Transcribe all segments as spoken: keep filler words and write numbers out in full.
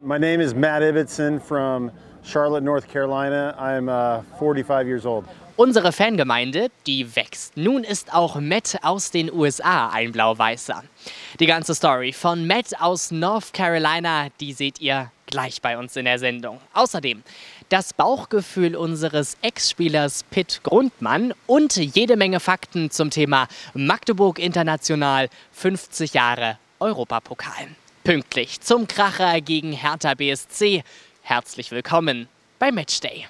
My name is Matt Ibbotson from Charlotte, North Carolina. I'm uh, forty-five years old. Unsere Fangemeinde, die wächst. Nun ist auch Matt aus den U S A ein Blau-Weißer. Die ganze Story von Matt aus North Carolina, die seht ihr gleich bei uns in der Sendung. Außerdem das Bauchgefühl unseres Ex-Spielers Pitt Grundmann und jede Menge Fakten zum Thema Magdeburg International fünfzig Jahre Europapokal. Pünktlich zum Kracher gegen Hertha B S C. Herzlich willkommen bei Matchday.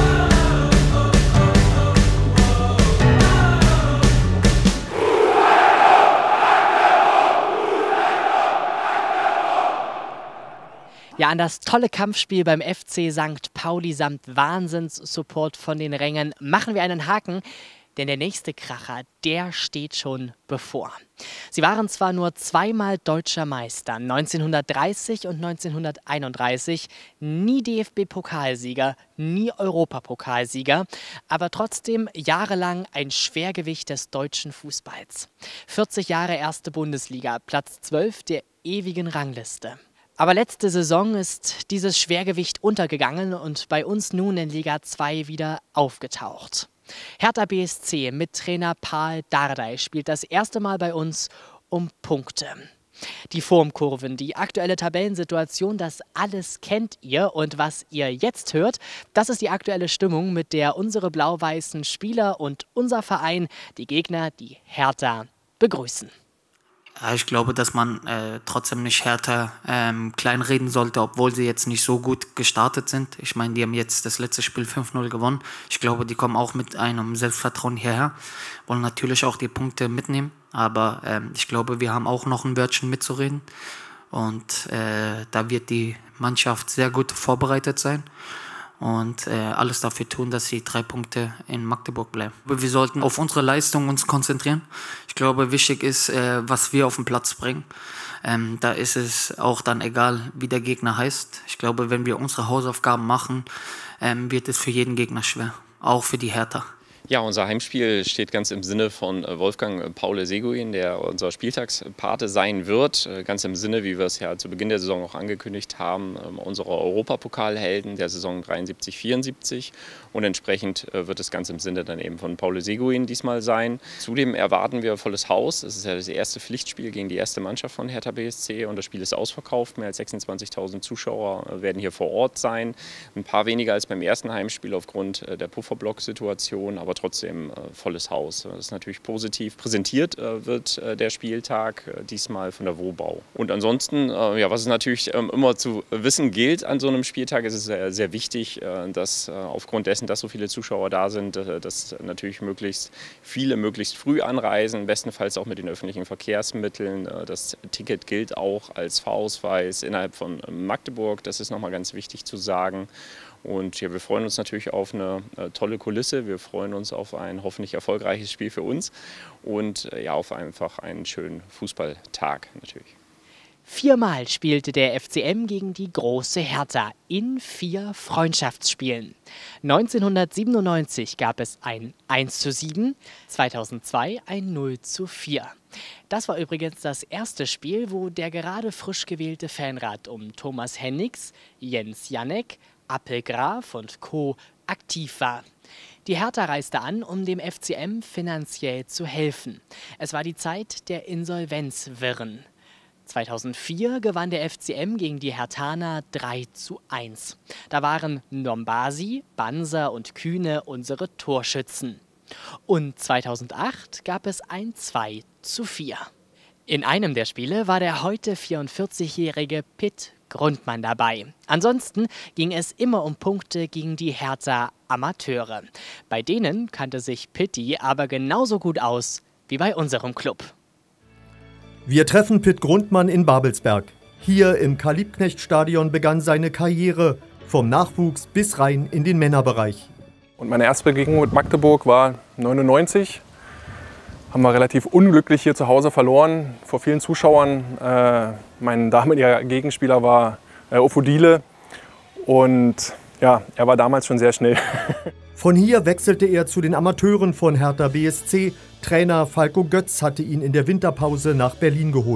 Ja, an das tolle Kampfspiel beim F C Sankt Pauli samt Wahnsinns-Support von den Rängen machen wir einen Haken, denn der nächste Kracher, der steht schon bevor. Sie waren zwar nur zweimal deutscher Meister, neunzehnhundertdreißig und neunzehnhunderteinunddreißig, nie D F B-Pokalsieger, nie Europapokalsieger, aber trotzdem jahrelang ein Schwergewicht des deutschen Fußballs. vierzig Jahre erste Bundesliga, Platz zwölf der ewigen Rangliste. Aber letzte Saison ist dieses Schwergewicht untergegangen und bei uns nun in Liga zwei wieder aufgetaucht. Hertha B S C mit Trainer Paul Dardai spielt das erste Mal bei uns um Punkte. Die Formkurven, die aktuelle Tabellensituation, das alles kennt ihr. Und was ihr jetzt hört, das ist die aktuelle Stimmung, mit der unsere blau-weißen Spieler und unser Verein die Gegner, die Hertha, begrüßen. Ja, ich glaube, dass man äh, trotzdem nicht Hertha ähm, kleinreden sollte, obwohl sie jetzt nicht so gut gestartet sind. Ich meine, die haben jetzt das letzte Spiel fünf null gewonnen. Ich glaube, die kommen auch mit einem Selbstvertrauen hierher, wollen natürlich auch die Punkte mitnehmen. Aber ähm, ich glaube, wir haben auch noch ein Wörtchen mitzureden. Und äh, da wird die Mannschaft sehr gut vorbereitet sein. Und äh, alles dafür tun, dass sie drei Punkte in Magdeburg bleiben. Wir sollten auf unsere Leistung uns konzentrieren. Ich glaube, wichtig ist, äh, was wir auf den Platz bringen. Ähm, da ist es auch dann egal, wie der Gegner heißt. Ich glaube, wenn wir unsere Hausaufgaben machen, ähm, wird es für jeden Gegner schwer, auch für die Hertha. Ja, unser Heimspiel steht ganz im Sinne von Wolfgang Paul Seguin, der unser Spieltagspate sein wird. Ganz im Sinne, wie wir es ja zu Beginn der Saison auch angekündigt haben, unserer Europapokalhelden der Saison dreiundsiebzig vierundsiebzig. Und entsprechend wird es ganz im Sinne dann eben von Paul Seguin diesmal sein. Zudem erwarten wir volles Haus. Es ist ja das erste Pflichtspiel gegen die erste Mannschaft von Hertha B S C und das Spiel ist ausverkauft. Mehr als sechsundzwanzigtausend Zuschauer werden hier vor Ort sein. Ein paar weniger als beim ersten Heimspiel aufgrund der Pufferblock-Situation, aber trotzdem äh, volles Haus. Das ist natürlich positiv. Präsentiert äh, wird äh, der Spieltag äh, diesmal von der Wobau. Und ansonsten, äh, ja, was es natürlich ähm, immer zu wissen gilt an so einem Spieltag, ist es sehr, sehr wichtig, äh, dass äh, aufgrund dessen, dass so viele Zuschauer da sind, äh, dass natürlich möglichst viele möglichst früh anreisen, bestenfalls auch mit den öffentlichen Verkehrsmitteln. Äh, das Ticket gilt auch als Fahrausweis innerhalb von Magdeburg. Das ist nochmal ganz wichtig zu sagen. Und ja, wir freuen uns natürlich auf eine äh, tolle Kulisse. Wir freuen uns auf ein hoffentlich erfolgreiches Spiel für uns und äh, ja, auf einfach einen schönen Fußballtag natürlich. Viermal spielte der F C M gegen die große Hertha in vier Freundschaftsspielen. neunzehnhundertsiebenundneunzig gab es ein eins zu sieben, zweitausendzwei ein null zu vier. Das war übrigens das erste Spiel, wo der gerade frisch gewählte Fanrat um Thomas Hennigs, Jens Janek, Appelgraf und Co. aktiv war. Die Hertha reiste an, um dem F C M finanziell zu helfen. Es war die Zeit der Insolvenzwirren. zweitausendvier gewann der F C M gegen die Herthaner drei zu eins. Da waren Nombasi, Banser und Kühne unsere Torschützen. Und zweitausendacht gab es ein zwei zu vier. In einem der Spiele war der heute vierundvierzigjährige Pitt Grundmann dabei. Ansonsten ging es immer um Punkte gegen die Hertha Amateure. Bei denen kannte sich Pitti aber genauso gut aus wie bei unserem Club. Wir treffen Pitt Grundmann in Babelsberg. Hier im Karl-Liebknecht-Stadion begann seine Karriere, vom Nachwuchs bis rein in den Männerbereich. Und meine erste Begegnung mit Magdeburg war neunundneunzig. Haben wir relativ unglücklich hier zu Hause verloren, vor vielen Zuschauern. Äh, mein damaliger Gegenspieler war äh, Ofodile und ja, er war damals schon sehr schnell. Von hier wechselte er zu den Amateuren von Hertha B S C. Trainer Falco Götz hatte ihn in der Winterpause nach Berlin geholt.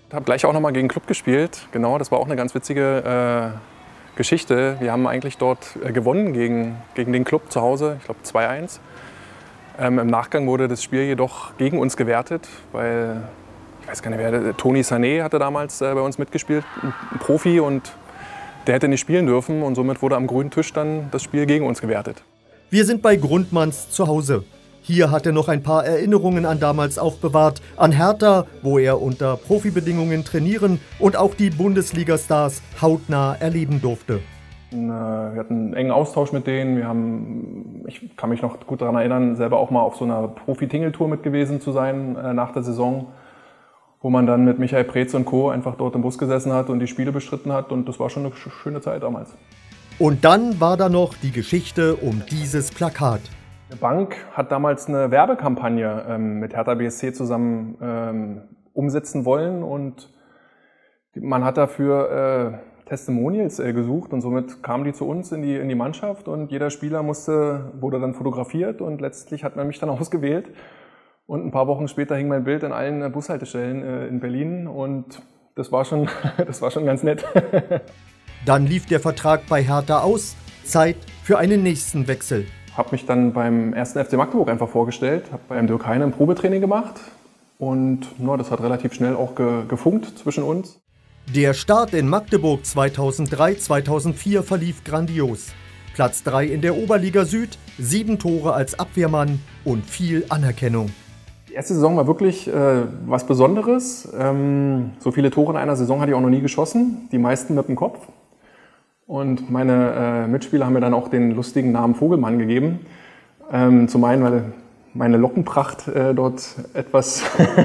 Ich habe gleich auch noch mal gegen Club gespielt. Genau, das war auch eine ganz witzige äh, Geschichte. Wir haben eigentlich dort äh, gewonnen gegen, gegen den Club zu Hause, ich glaube zwei eins. Ähm, Im Nachgang wurde das Spiel jedoch gegen uns gewertet, weil, ich weiß gar nicht wer, Tony Sané hatte damals äh, bei uns mitgespielt, ein, ein Profi, und der hätte nicht spielen dürfen, und somit wurde am grünen Tisch dann das Spiel gegen uns gewertet. Wir sind bei Grundmanns zu Hause. Hier hat er noch ein paar Erinnerungen an damals aufbewahrt, an Hertha, wo er unter Profibedingungen trainieren und auch die Bundesliga-Stars hautnah erleben durfte. Wir hatten einen engen Austausch mit denen. Wir haben, ich kann mich noch gut daran erinnern, selber auch mal auf so einer Profi-Tingeltour mit gewesen zu sein äh, nach der Saison, wo man dann mit Michael Preetz und Co. einfach dort im Bus gesessen hat und die Spiele bestritten hat, und das war schon eine schöne Zeit damals. Und dann war da noch die Geschichte um dieses Plakat. Die Bank hat damals eine Werbekampagne ähm, mit Hertha B S C zusammen ähm, umsetzen wollen, und man hat dafür äh, Testimonials äh, gesucht, und somit kamen die zu uns in die, in die Mannschaft, und jeder Spieler musste, wurde dann fotografiert, und letztlich hat man mich dann ausgewählt, und ein paar Wochen später hing mein Bild an allen Bushaltestellen äh, in Berlin, und das war schon, das war schon ganz nett. Dann lief der Vertrag bei Hertha aus, Zeit für einen nächsten Wechsel. Ich habe mich dann beim ersten F C Magdeburg einfach vorgestellt, habe beim Dirk Heine ein Probetraining gemacht, und no, das hat relativ schnell auch ge gefunkt zwischen uns. Der Start in Magdeburg zweitausenddrei zweitausendvier verlief grandios. Platz drei in der Oberliga Süd, sieben Tore als Abwehrmann und viel Anerkennung. Die erste Saison war wirklich äh, was Besonderes. Ähm, so viele Tore in einer Saison hatte ich auch noch nie geschossen, die meisten mit dem Kopf. Und meine äh, Mitspieler haben mir dann auch den lustigen Namen Vogelmann gegeben. Ähm, zum einen, weil meine Lockenpracht äh, dort etwas,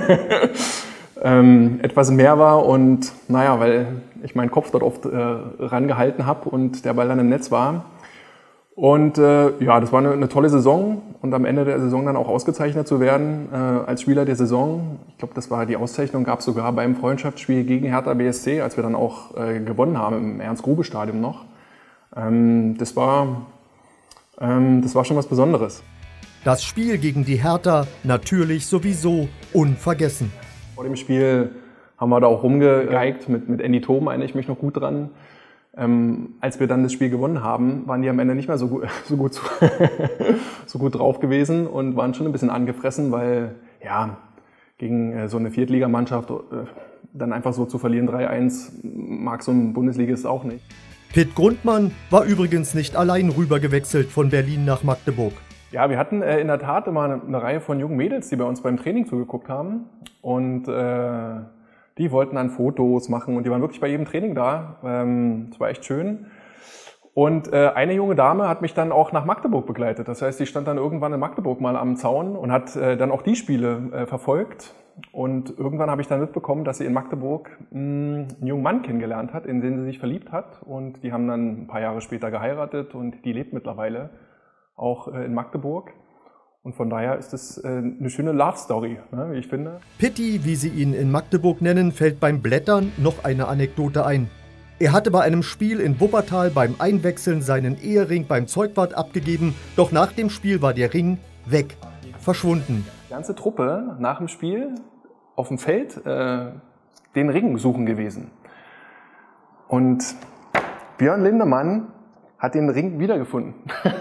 ähm, etwas mehr war, und naja, weil ich meinen Kopf dort oft äh, rangehalten habe und der Ball dann im Netz war. Und äh, ja, das war eine, eine tolle Saison, und am Ende der Saison dann auch ausgezeichnet zu werden äh, als Spieler der Saison. Ich glaube, das war die Auszeichnung, gab es sogar beim Freundschaftsspiel gegen Hertha B S C, als wir dann auch äh, gewonnen haben im Ernst-Grube-Stadion noch. Ähm, das war, ähm, das war schon was Besonderes. Das Spiel gegen die Hertha natürlich sowieso unvergessen. Vor dem Spiel haben wir da auch rumgegeigt, mit, mit Andy Thom erinnere ich mich noch gut dran. Ähm, als wir dann das Spiel gewonnen haben, waren die am Ende nicht mehr so gut, so gut, so gut drauf gewesen und waren schon ein bisschen angefressen, weil ja, gegen äh, so eine Viertligamannschaft äh, dann einfach so zu verlieren, drei eins, mag so ein Bundesligist auch nicht. Pitt Grundmann war übrigens nicht allein rübergewechselt von Berlin nach Magdeburg. Ja, wir hatten äh, in der Tat immer eine, eine Reihe von jungen Mädels, die bei uns beim Training zugeguckt haben, und äh, die wollten dann Fotos machen, und die waren wirklich bei jedem Training da. Ähm, das war echt schön. Und äh, eine junge Dame hat mich dann auch nach Magdeburg begleitet. Das heißt, die stand dann irgendwann in Magdeburg mal am Zaun und hat äh, dann auch die Spiele äh, verfolgt. Und irgendwann habe ich dann mitbekommen, dass sie in Magdeburg mh, einen jungen Mann kennengelernt hat, in den sie sich verliebt hat. Und die haben dann ein paar Jahre später geheiratet, und die lebt mittlerweile auch äh, in Magdeburg. Und von daher ist es äh, eine schöne Love-Story, ne, wie ich finde. Pitti, wie sie ihn in Magdeburg nennen, fällt beim Blättern noch eine Anekdote ein. Er hatte bei einem Spiel in Wuppertal beim Einwechseln seinen Ehering beim Zeugwart abgegeben, doch nach dem Spiel war der Ring weg, verschwunden. Die ganze Truppe nach dem Spiel auf dem Feld äh, den Ring suchen gewesen. Und Björn Lindemann hat den Ring wiedergefunden.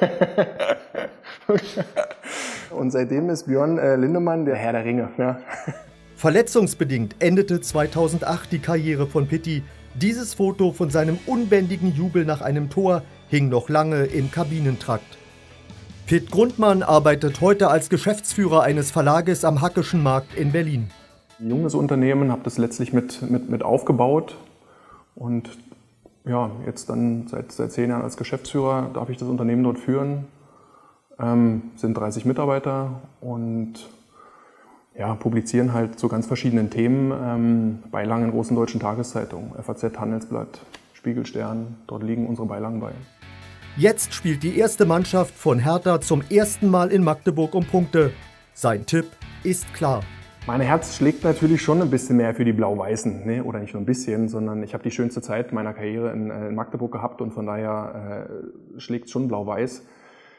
Und seitdem ist Björn äh, Lindemann der Herr der Ringe. Ja. Verletzungsbedingt endete zweitausendacht die Karriere von Pitti. Dieses Foto von seinem unbändigen Jubel nach einem Tor hing noch lange im Kabinentrakt. Pitt Grundmann arbeitet heute als Geschäftsführer eines Verlages am Hackischen Markt in Berlin. Ein junges Unternehmen, habe das letztlich mit, mit, mit aufgebaut, und ja, jetzt dann seit, seit zehn Jahren als Geschäftsführer darf ich das Unternehmen dort führen. Ähm, sind dreißig Mitarbeiter und ja, publizieren halt zu ganz verschiedenen Themen ähm, Beilagen in großen deutschen Tageszeitungen, F A Z, Handelsblatt, Spiegel, Stern, dort liegen unsere Beilagen bei. Jetzt spielt die erste Mannschaft von Hertha zum ersten Mal in Magdeburg um Punkte. Sein Tipp ist klar. Mein Herz schlägt natürlich schon ein bisschen mehr für die Blau-Weißen, ne? Oder nicht nur ein bisschen, sondern ich habe die schönste Zeit meiner Karriere in, in Magdeburg gehabt, und von daher äh, schlägt es schon Blau-Weiß.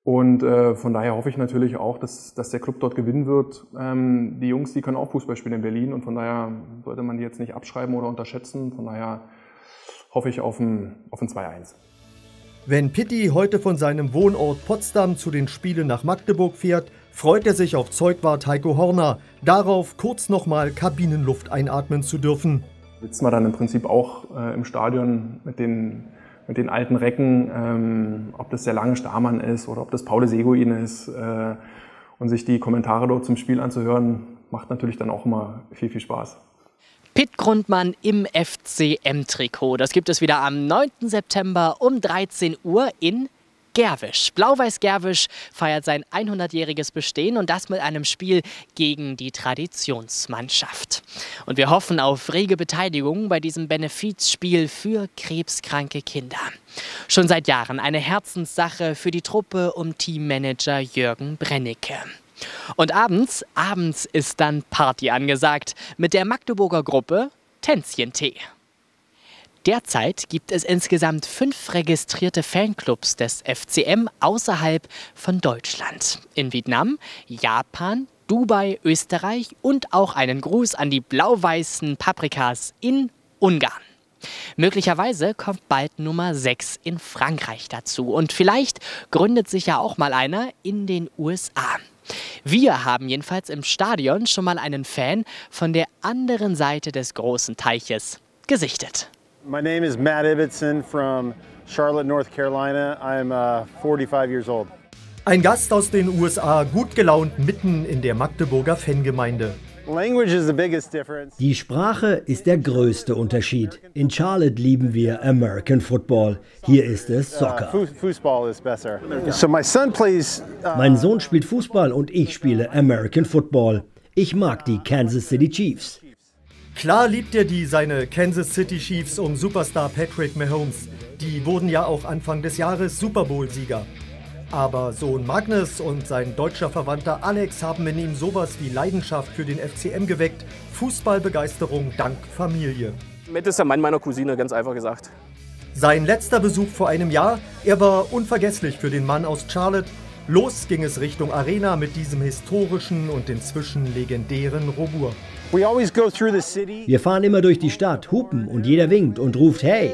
Und äh, von daher hoffe ich natürlich auch, dass, dass der Club dort gewinnen wird. Ähm, die Jungs, die können auch Fußball spielen in Berlin und von daher sollte man die jetzt nicht abschreiben oder unterschätzen. Von daher hoffe ich auf ein, auf ein zwei eins. Wenn Pitti heute von seinem Wohnort Potsdam zu den Spielen nach Magdeburg fährt, freut er sich auf Zeugwart Heiko Horner, darauf kurz nochmal Kabinenluft einatmen zu dürfen. Sitzen wir dann im Prinzip auch äh, im Stadion mit den mit den alten Recken, ähm, ob das der Lange Starmann ist oder ob das Paul Seguin ist. Äh, und sich die Kommentare dort zum Spiel anzuhören, macht natürlich dann auch immer viel, viel Spaß. Pitt Grundmann im F C M-Trikot. Das gibt es wieder am neunten September um dreizehn Uhr in Gerwisch. Blau-Weiß Gerwisch feiert sein hundertjähriges Bestehen und das mit einem Spiel gegen die Traditionsmannschaft. Und wir hoffen auf rege Beteiligung bei diesem Benefizspiel für krebskranke Kinder. Schon seit Jahren eine Herzenssache für die Truppe um Teammanager Jürgen Brennecke. Und abends, abends ist dann Party angesagt mit der Magdeburger Gruppe Tänzchentee. Derzeit gibt es insgesamt fünf registrierte Fanclubs des F C M außerhalb von Deutschland. In Vietnam, Japan, Dubai, Österreich und auch einen Gruß an die blau-weißen Paprikas in Ungarn. Möglicherweise kommt bald Nummer sechs in Frankreich dazu und vielleicht gründet sich ja auch mal einer in den U S A. Wir haben jedenfalls im Stadion schon mal einen Fan von der anderen Seite des großen Teiches gesichtet. My name is Matt Ibbotson from Charlotte, North Carolina. I'm uh, forty-five years old. Ein Gast aus den U S A, gut gelaunt mitten in der Magdeburger Fangemeinde. Language is the biggest difference. Die Sprache ist der größte Unterschied. In Charlotte lieben wir American Football. Hier ist es Soccer. Uh, Fußball is besser. So my son plays. Uh, Mein Sohn spielt Fußball und ich spiele American Football. Ich mag die Kansas City Chiefs. Klar liebt er die, seine Kansas City Chiefs um Superstar Patrick Mahomes. Die wurden ja auch Anfang des Jahres Super Bowl-Sieger. Aber Sohn Magnus und sein deutscher Verwandter Alex haben in ihm sowas wie Leidenschaft für den F C M geweckt. Fußballbegeisterung dank Familie. Matt ist der Mann meiner Cousine, ganz einfach gesagt. Sein letzter Besuch vor einem Jahr, er war unvergesslich für den Mann aus Charlotte. Los ging es Richtung Arena mit diesem historischen und inzwischen legendären Rogur. We always go through the city. Wir fahren immer durch die Stadt, hupen und jeder winkt und ruft Hey.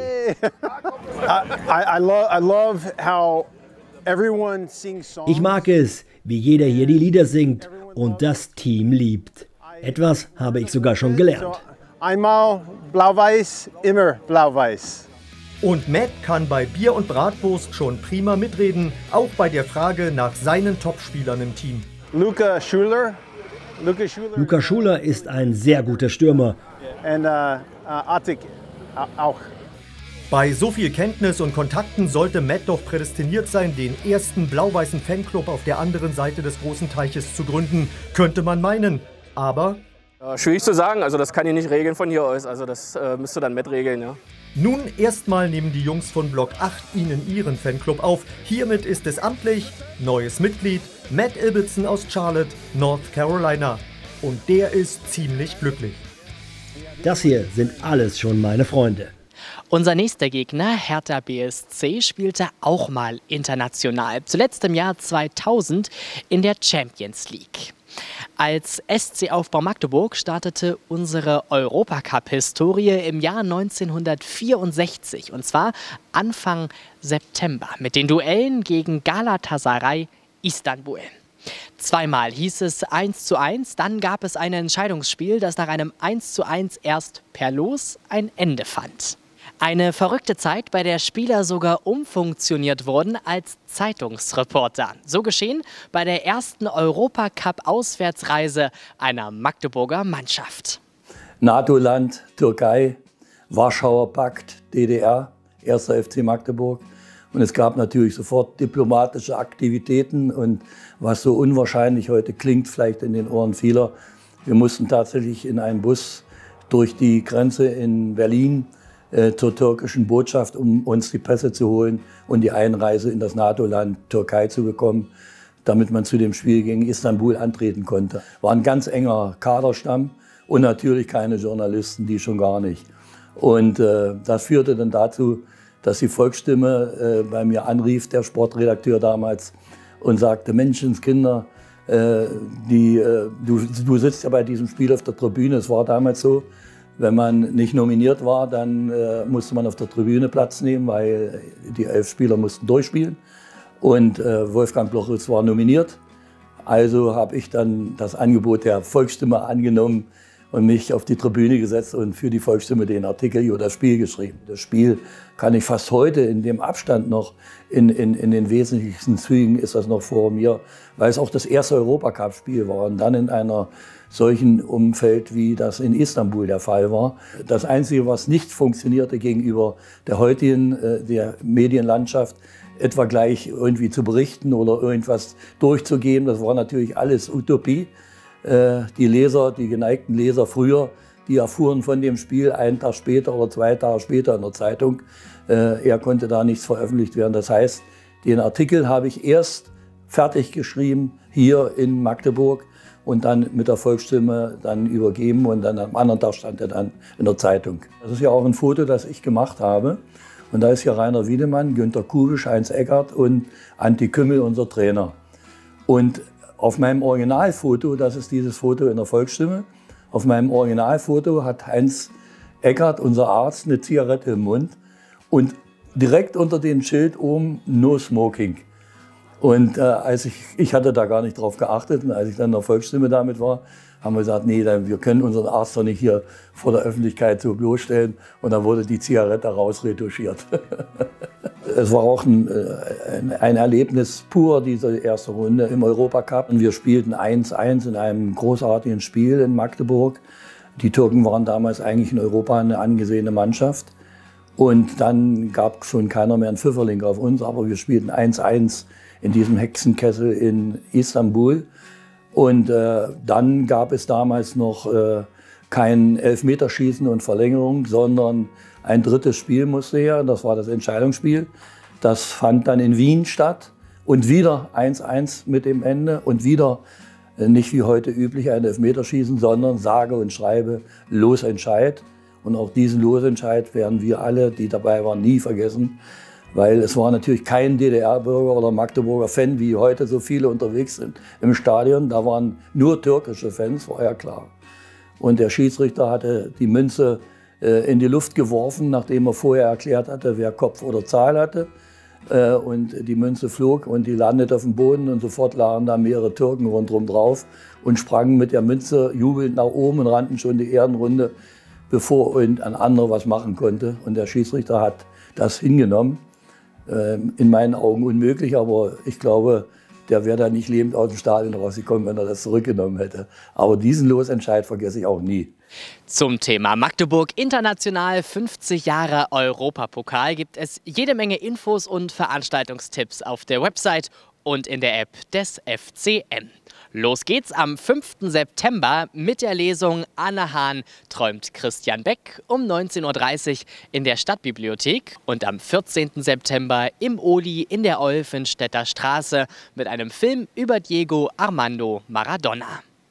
I, I, I, lo I love how everyone sings songs. Ich mag es, wie jeder hier die Lieder singt und das Team liebt. Etwas habe ich sogar schon gelernt. Einmal blau-weiß, immer blau-weiß. Und Matt kann bei Bier und Bratwurst schon prima mitreden, auch bei der Frage nach seinen Topspielern im Team. Luca Schuler. Luca Schuler, Luca Schuler ist ein sehr guter Stürmer. Und uh, uh, Attic uh, auch. Bei so viel Kenntnis und Kontakten sollte Matt doch prädestiniert sein, den ersten blau-weißen Fanclub auf der anderen Seite des großen Teiches zu gründen, könnte man meinen. Aber Äh, schwierig zu sagen, also das kann ich nicht regeln von hier aus, also das äh, müsste dann Matt regeln, ja. nun erstmal nehmen die Jungs von Block acht Ihnen ihren Fanclub auf. Hiermit ist es amtlich, neues Mitglied, Matt Ibbotson aus Charlotte, North Carolina. Und der ist ziemlich glücklich. Das hier sind alles schon meine Freunde. Unser nächster Gegner, Hertha B S C, spielte auch mal international. Zuletzt im Jahr zweitausend in der Champions League. Als S C Aufbau Magdeburg startete unsere Europacup-Historie im Jahr neunzehnhundertvierundsechzig. Und zwar Anfang September mit den Duellen gegen Galatasaray Istanbul. Zweimal hieß es eins zu eins, dann gab es ein Entscheidungsspiel, das nach einem eins zu eins erst per Los ein Ende fand. Eine verrückte Zeit, bei der Spieler sogar umfunktioniert wurden als Zeitungsreporter. So geschehen bei der ersten Europacup-Auswärtsreise einer Magdeburger Mannschaft. NATO-Land, Türkei, Warschauer Pakt, D D R, erster F C Magdeburg. Und es gab natürlich sofort diplomatische Aktivitäten und was so unwahrscheinlich heute klingt, vielleicht in den Ohren vieler, wir mussten tatsächlich in einen Bus durch die Grenze in Berlin äh, zur türkischen Botschaft, um uns die Pässe zu holen und die Einreise in das NATO-Land Türkei zu bekommen, damit man zu dem Spiel gegen Istanbul antreten konnte. War ein ganz enger Kaderstamm und natürlich keine Journalisten, die schon gar nicht. Und äh, das führte dann dazu, dass die Volksstimme äh, bei mir anrief, der Sportredakteur damals, und sagte, Menschenskinder, äh, die, äh, du, du sitzt ja bei diesem Spiel auf der Tribüne. Es war damals so, wenn man nicht nominiert war, dann äh, musste man auf der Tribüne Platz nehmen, weil die elf Spieler mussten durchspielen. Und äh, Wolfgang Blochitz war nominiert. Also habe ich dann das Angebot der Volksstimme angenommen und mich auf die Tribüne gesetzt und für die Volksstimme den Artikel über das Spiel geschrieben. Das Spiel kann ich fast heute in dem Abstand noch, in, in, in den wesentlichsten Zügen ist das noch vor mir, weil es auch das erste Europacup-Spiel war und dann in einer solchen Umfeld, wie das in Istanbul der Fall war. Das Einzige, was nicht funktionierte gegenüber der heutigen äh, der Medienlandschaft, etwa gleich irgendwie zu berichten oder irgendwas durchzugeben, das war natürlich alles Utopie. Die Leser, die geneigten Leser früher, die erfuhren von dem Spiel einen Tag später oder zwei Tage später in der Zeitung. Er konnte da nichts veröffentlicht werden. Das heißt, den Artikel habe ich erst fertig geschrieben hier in Magdeburg und dann mit der Volksstimme dann übergeben und dann am anderen Tag stand er dann in der Zeitung. Das ist ja auch ein Foto, das ich gemacht habe. Und da ist hier Rainer Wiedemann, Günter Kubisch, Heinz Eckert und Antti Kümmel, unser Trainer. Und auf meinem Originalfoto, das ist dieses Foto in der Volksstimme, auf meinem Originalfoto hat Heinz Eckert, unser Arzt, eine Zigarette im Mund und direkt unter dem Schild oben No Smoking. Und äh, als ich, ich hatte da gar nicht drauf geachtet und als ich dann in der Volksstimme damit war, haben wir gesagt, nee, wir können unseren Arzt doch nicht hier vor der Öffentlichkeit so bloßstellen. Und dann wurde die Zigarette rausretuschiert. Es war auch ein, ein Erlebnis pur, diese erste Runde im Europacup. Und wir spielten eins eins in einem großartigen Spiel in Magdeburg. Die Türken waren damals eigentlich in Europa eine angesehene Mannschaft. Und dann gab schon keiner mehr einen Pfifferling auf uns, aber wir spielten eins eins in diesem Hexenkessel in Istanbul. Und äh, dann gab es damals noch äh, kein Elfmeterschießen und Verlängerung, sondern ein drittes Spiel musste her, das war das Entscheidungsspiel. Das fand dann in Wien statt und wieder eins eins mit dem Ende und wieder äh, nicht wie heute üblich ein Elfmeterschießen, sondern sage und schreibe Losentscheid. Und auch diesen Losentscheid werden wir alle, die dabei waren, nie vergessen. Weil es war natürlich kein D D R-Bürger oder Magdeburger Fan, wie heute so viele unterwegs sind im Stadion. Da waren nur türkische Fans, war ja klar. Und der Schiedsrichter hatte die Münze äh, in die Luft geworfen, nachdem er vorher erklärt hatte, wer Kopf oder Zahl hatte. Äh, und die Münze flog und die landete auf dem Boden und sofort lagen da mehrere Türken rundherum drauf und sprangen mit der Münze jubelnd nach oben und rannten schon die Ehrenrunde, bevor ein anderer was machen konnte. Und der Schiedsrichter hat das hingenommen. In meinen Augen unmöglich, aber ich glaube, der wäre da nicht lebend aus dem Stadion rausgekommen, wenn er das zurückgenommen hätte. Aber diesen Losentscheid vergesse ich auch nie. Zum Thema Magdeburg International fünfzig Jahre Europapokal gibt es jede Menge Infos und Veranstaltungstipps auf der Website und in der App des F C M. Los geht's am fünften September mit der Lesung Anne Hahn träumt Christian Beck um neunzehn Uhr dreißig in der Stadtbibliothek und am vierzehnten September im Oli in der Olfenstädter Straße mit einem Film über Diego Armando Maradona.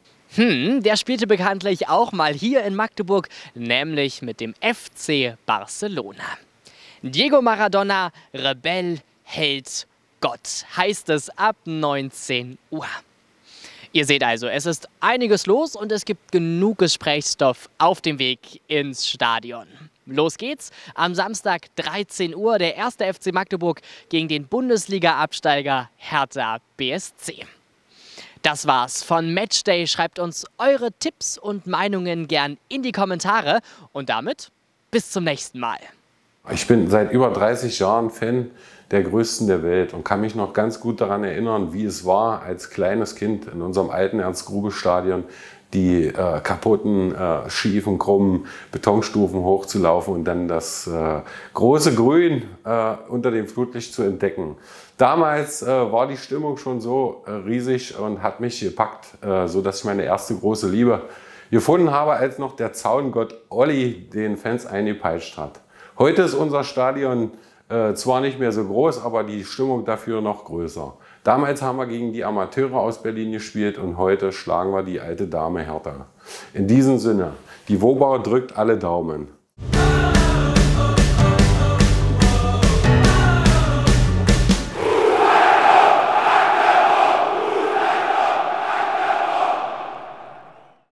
Hm, der spielte bekanntlich auch mal hier in Magdeburg, nämlich mit dem F C Barcelona. Diego Maradona, Rebell, Held, Gott, heißt es ab neunzehn Uhr. Ihr seht also, es ist einiges los und es gibt genug Gesprächsstoff auf dem Weg ins Stadion. Los geht's am Samstag dreizehn Uhr, der erste F C Magdeburg gegen den Bundesliga-Absteiger Hertha B S C. Das war's von Matchday. Schreibt uns eure Tipps und Meinungen gern in die Kommentare und damit bis zum nächsten Mal. Ich bin seit über dreißig Jahren Fan der Größten der Welt und kann mich noch ganz gut daran erinnern, wie es war, als kleines Kind in unserem alten Ernst-Grube-Stadion die äh, kaputten, äh, schiefen, krummen Betonstufen hochzulaufen und dann das äh, große Grün äh, unter dem Flutlicht zu entdecken. Damals äh, war die Stimmung schon so äh, riesig und hat mich gepackt, äh, sodass ich meine erste große Liebe gefunden habe, als noch der Zaungott Olli den Fans eingepeitscht hat. Heute ist unser Stadion äh, zwar nicht mehr so groß, aber die Stimmung dafür noch größer. Damals haben wir gegen die Amateure aus Berlin gespielt und heute schlagen wir die alte Dame Hertha. In diesem Sinne, die Wobau drückt alle Daumen.